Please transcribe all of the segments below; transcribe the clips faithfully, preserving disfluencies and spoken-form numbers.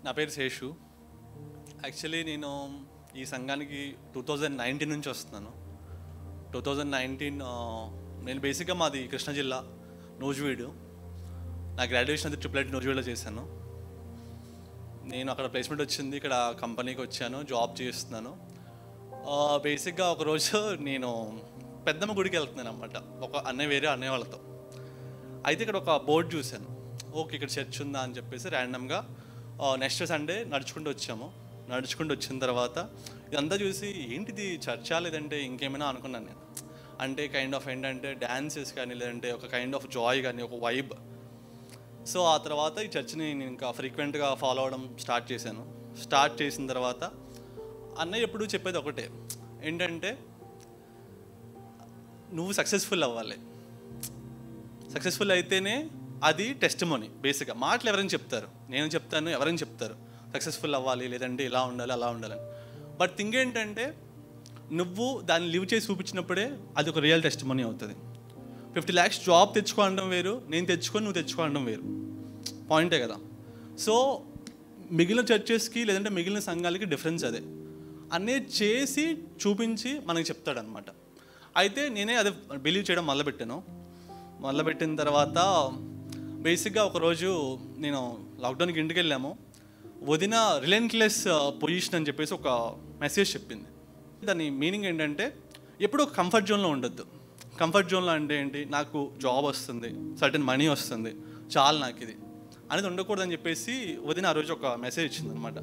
నా పేరు శేషు. యాక్చువల్లీ నేను ఈ సంఘానికి టూ థౌజండ్ నైన్టీన్ నుంచి వస్తున్నాను. టూ థౌజండ్ నైన్టీన్ నేను బేసిక్గా మాది కృష్ణా జిల్లా నూజివీడు. నా గ్రాడ్యుయేషన్ అది ట్రిపుల్ ఐటీ నూజివీడులో చేశాను. నేను అక్కడ ప్లేస్మెంట్ వచ్చింది, ఇక్కడ కంపెనీకి వచ్చాను, జాబ్ చేస్తున్నాను. బేసిక్గా ఒకరోజు నేను పెద్దమ్మ గుడికి వెళ్తున్నాను అన్నమాట, ఒక అన్నయ్య వేరే అన్నయ్య వాళ్ళతో. అయితే ఇక్కడ ఒక బోర్డు చూశాను, ఓకే ఇక్కడ చర్చ్ ఉందా అని చెప్పేసి ర్యాండమ్గా నెక్స్ట్ సండే నడుచుకుంటూ వచ్చాము. నడుచుకుంటూ వచ్చిన తర్వాత ఇదంతా చూసి ఏంటిది చర్చా లేదంటే ఇంకేమైనా అనుకున్నాను నేను. అంటే కైండ్ ఆఫ్ ఏంటంటే డ్యాన్సెస్ కానీ లేదంటే ఒక కైండ్ ఆఫ్ జాయ్ కానీ ఒక వైబ్. సో ఆ తర్వాత ఈ చర్చ్ని నేను ఇంకా ఫ్రీక్వెంట్గా ఫాలో అవ్వడం స్టార్ట్ చేశాను. స్టార్ట్ చేసిన తర్వాత అన్నయ్య ఎప్పుడు చెప్పేది ఒకటే, ఏంటంటే నువ్వు సక్సెస్ఫుల్ అవ్వాలి, సక్సెస్ఫుల్ అయితేనే అది టెస్టిమోనీ. బేసిక్గా మాటలు ఎవరైనా చెప్తారు, నేను చెప్తాను, ఎవరైనా చెప్తారు సక్సెస్ఫుల్ అవ్వాలి లేదంటే ఇలా ఉండాలి అలా ఉండాలని. బట్ థింగ్ ఏంటంటే నువ్వు దాన్ని లివ్ చేసి చూపించినప్పుడే అది ఒక రియల్ టెస్టిమోనీ అవుతుంది. ఫిఫ్టీ ల్యాక్స్ జాబ్ తెచ్చుకోవడం వేరు, నేను తెచ్చుకొని నువ్వు తెచ్చుకోవడం వేరు, పాయింటే కదా. సో మిగిలిన చర్చెస్కి లేదంటే మిగిలిన సంఘాలకి డిఫరెన్స్ అదే, అన్నీ చేసి చూపించి మనకి చెప్తాడనమాట. అయితే నేనే అదే బిలీవ్ చేయడం మొదలుపెట్టాను. మొదలుపెట్టిన తర్వాత బేసిక్గా ఒకరోజు నేను లాక్డౌన్కి ఇంటికి వెళ్ళాము. వదిన రిలెంట్లెస్ పొజిషన్ అని చెప్పేసి ఒక మెసేజ్ చెప్పింది. దాని మీనింగ్ ఏంటంటే ఎప్పుడు ఒక కంఫర్ట్ జోన్లో ఉండొద్దు. కంఫర్ట్ జోన్లో అంటే ఏంటి, నాకు జాబ్ వస్తుంది, సర్టెన్ మనీ వస్తుంది, చాలు నాకు ఇది అనేది ఉండకూడదని చెప్పేసి వదిన ఆ రోజు ఒక మెసేజ్ ఇచ్చింది అనమాట.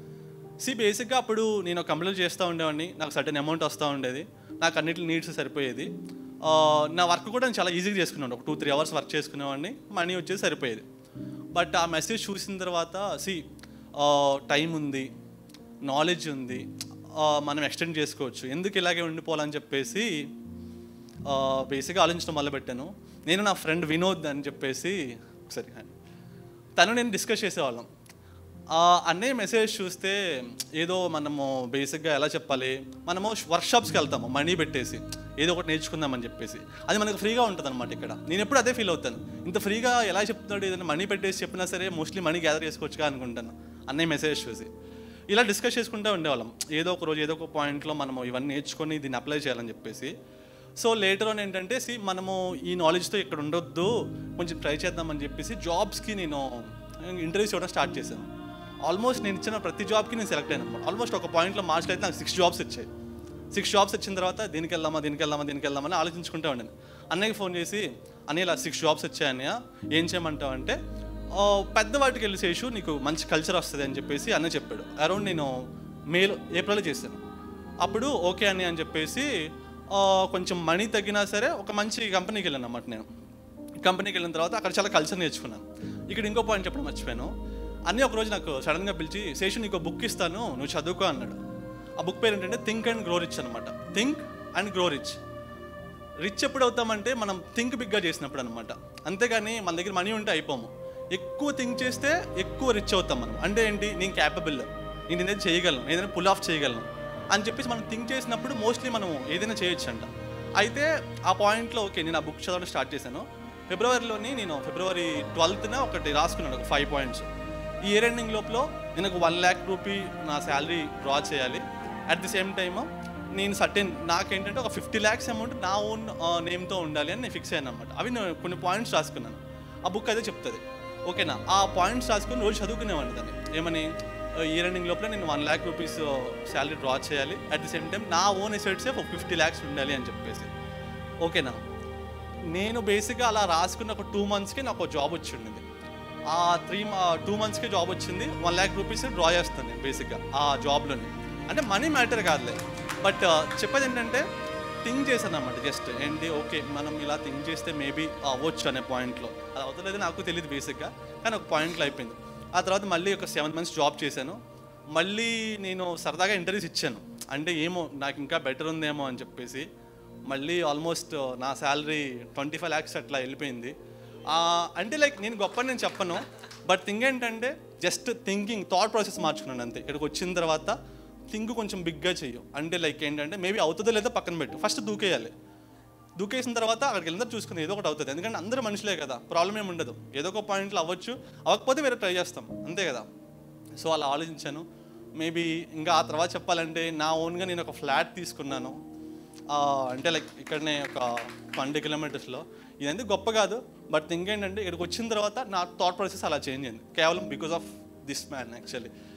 సి బేసిక్గా అప్పుడు నేను కంప్లీట్ చేస్తూ ఉండేవాడిని, నాకు సర్టెన్ అమౌంట్ వస్తూ ఉండేది, నాకు అన్నిటి నీడ్స్ సరిపోయేది. నా వర్క్ కూడా నేను చాలా ఈజీగా చేసుకున్నాను, ఒక టూ త్రీ అవర్స్ వర్క్ చేసుకునేవాడిని, మనీ వచ్చేసి సరిపోయేది. బట్ ఆ మెసేజ్ చూసిన తర్వాత సి టైం ఉంది, నాలెడ్జ్ ఉంది, మనం ఎక్స్టెండ్ చేసుకోవచ్చు, ఎందుకు ఇలాగే ఉండిపోవాలని చెప్పేసి బేసిక్గా ఆలోచించడం మొదలుపెట్టాను. నేను నా ఫ్రెండ్ వినోద్ అని చెప్పేసి ఒకసారి తను నేను డిస్కస్ చేసేవాళ్ళం. అన్నయ్య మెసేజ్ చూస్తే ఏదో మనము బేసిక్గా ఎలా చెప్పాలి, మనము వర్క్షాప్స్కి వెళ్తాము మనీ పెట్టేసి ఏదో ఒకటి నేర్చుకుందామని చెప్పేసి, అది మనకు ఫ్రీగా ఉంటుంది అనమాట. ఇక్కడ నేను ఎప్పుడు అదే ఫీల్ అవుతాను, ఇంత ఫ్రీగా ఎలా చెప్తున్నాడు, ఏదైనా మనీ పెట్టేసి చెప్పినా సరే మోస్ట్లీ మనీ గ్యాదర్ చేసుకోవచ్చుగా అనుకుంటాను అన్నయ్య మెసేజ్ చూసి. ఇలా డిస్కస్ చేసుకుంటూ ఉండేవాళ్ళం, ఏదో ఒక రోజు ఏదో ఒక పాయింట్లో మనము ఇవన్నీ నేర్చుకొని దీన్ని అప్లై చేయాలని చెప్పేసి. సో లేటర్ ఆన్ ఏంటంటే సి మనము ఈ నాలెడ్జ్తో ఇక్కడ ఉండొద్దు, కొంచెం ట్రై చేద్దామని చెప్పేసి జాబ్స్కి నేను ఇంటర్వ్యూస్ ఇవ్వడం స్టార్ట్ చేశాను. ఆల్మోస్ట్ నేను ఇచ్చిన ప్రతి జాబ్కి నేను సెలెక్ట్ అయినా. ఆల్మోస్ట్ ఒక పాయింట్లో మార్చ్లో అయితే నాకు సిక్స్ జాబ్స్ వచ్చాయి. సిక్స్ జాబ్స్ వచ్చిన తర్వాత దీనికి వెళ్దామా దీనికి వెళ్దామా దీనికి వెళ్దామని ఆలోచించుకుంటూ ఉండాను. అన్నయ్యకి ఫోన్ చేసి అన్నయ్య ఇలా సిక్స్ జాబ్స్ వచ్చాయన్నయ్య ఏం చేయమంటావు అంటే, పెద్ద వాటికి వెళ్ళి శేషు నీకు మంచి కల్చర్ వస్తుంది అని చెప్పేసి అన్నయ్య చెప్పాడు. అరౌండ్ నేను మేలో ఏప్రిల్లో చేశాను. అప్పుడు ఓకే అన్నయ్య అని చెప్పేసి కొంచెం మనీ తగ్గినా సరే ఒక మంచి కంపెనీకి వెళ్ళాను అన్నమాట. నేను కంపెనీకి వెళ్ళిన తర్వాత అక్కడ చాలా కల్చర్ నేర్చుకున్నాను. ఇక్కడ ఇంకో పాయింట్ చెప్పడం మర్చిపోయాను. అన్నీ ఒకరోజు నాకు సడన్గా పిలిచి శేషు నీకు బుక్ ఇస్తాను నువ్వు చదువుకో అన్నాడు. ఆ బుక్ పేరు ఏంటంటే థింక్ అండ్ గ్రో రిచ్ అనమాట. Think and grow rich. Rich ఎప్పుడు అవుతామంటే మనం థింక్ బిగ్గా చేసినప్పుడు అనమాట, అంతేగాని మన దగ్గర మనీ ఉంటే అయిపోము. ఎక్కువ థింక్ చేస్తే ఎక్కువ రిచ్ అవుతాం మనం. అంటే ఏంటి, నేను క్యాపబుల్, నేను ఏదైనా చేయగలను, ఏదైనా పుల్ ఆఫ్ చేయగలను అని చెప్పేసి మనం థింక్ చేసినప్పుడు మోస్ట్లీ మనం ఏదైనా చేయొచ్చు అంట. అయితే ఆ పాయింట్లో ఓకే నేను ఆ బుక్ చదవడం స్టార్ట్ చేశాను. ఫిబ్రవరిలోని నేను ఫిబ్రవరి ట్వెల్త్న ఒకటి రాసుకున్నాను, ఒక ఫైవ్ పాయింట్స్. ఈ ఇయర్ ఎండింగ్ లోపల నేను ఒక వన్ ల్యాక్ రూపీ నా శాలరీ డ్రా చేయాలి. అట్ ది సేమ్ టైమ్ నేను సర్టెన్ నాకేంటంటే ఒక ఫిఫ్టీ ల్యాక్స్ అమౌంట్ నా ఓన్ నేమ్తో ఉండాలి అని నేను ఫిక్స్ అయ్యాను అనమాట. అవి నేను కొన్ని పాయింట్స్ రాసుకున్నాను. ఆ బుక్ అదే చెప్తుంది, ఓకేనా. ఆ పాయింట్స్ రాసుకుని రోజు చదువుకునేవాడిని దాన్ని. ఏమని, ఇయర్ ఎండింగ్ లోపల నేను one lakh rupees salary draw చేయాలి, అట్ ది సేమ్ టైం నా ఓన్ ఎసెట్సే ఒక ఫిఫ్టీ ల్యాక్స్ ఉండాలి అని చెప్పేసి, ఓకేనా. నేను బేసిక్గా అలా రాసుకున్న ఒక టూ మంత్స్కి నాకు ఒక జాబ్ వచ్చి ఉండింది. ఆ త్రీ టూ మంత్స్కి జాబ్ వచ్చింది, వన్ ల్యాక్ రూపీస్ డ్రా చేస్తాను నేను బేసిక్గా ఆ జాబ్లోనే. అంటే మనీ మ్యాటర్ కాదులే, బట్ చెప్పేది ఏంటంటే థింక్ చేశాను అన్నమాట. జస్ట్ ఏంటి, ఓకే మనం ఇలా థింక్ చేస్తే మేబీ అవ్వచ్చు అనే పాయింట్లో. అది అవుతలేదు నాకు తెలియదు బేసిక్గా, కానీ ఒక పాయింట్లో అయిపోయింది. ఆ తర్వాత మళ్ళీ ఒక సెవెన్ మంత్స్ జాబ్ చేశాను. మళ్ళీ నేను సరదాగా ఇంటర్వ్యూస్ ఇచ్చాను, అంటే ఏమో నాకు ఇంకా బెటర్ ఉందేమో అని చెప్పేసి. మళ్ళీ ఆల్మోస్ట్ నా శాలరీ ట్వంటీ ఫైవ్ ల్యాక్స్ అట్లా వెళ్ళిపోయింది. అంటే లైక్ నేను గొప్ప నేను చెప్పను, బట్ థింగ్ ఏంటంటే జస్ట్ థింకింగ్ థాట్ ప్రాసెస్ మార్చుకున్నాను అంతే. ఇక్కడికి వచ్చిన తర్వాత థింక్ కొంచెం బిగ్గా చెయ్యు. అంటే లైక్ ఏంటంటే మేబీ అవుతుందో లేదో పక్కన పెట్టు, ఫస్ట్ దూకేయాలి. దూకేసిన తర్వాత అక్కడికి వెళ్ళిన చూసుకుని ఏదో ఒకటి అవుతుంది. ఎందుకంటే అందరూ మనుషులే కదా, ప్రాబ్లం ఏమి ఉండదు. ఏదో ఒక పాయింట్లో అవ్వచ్చు, అవ్వకపోతే వేరే ట్రై చేస్తాం, అంతే కదా. సో అలా ఆలోచించాను. మేబీ ఇంకా ఆ తర్వాత చెప్పాలంటే నా ఓన్గా నేను ఒక ఫ్లాట్ తీసుకున్నాను. అంటే లైక్ ఇక్కడనే ఒక ట్వంటీ కిలోమీటర్స్లో. ఇదంతా గొప్ప కాదు, బట్ ఇంకేంటంటే ఇక్కడికి వచ్చిన తర్వాత నా థాట్ ప్రాసెస్ అలా చేంజ్ అయింది కేవలం because of this man actually.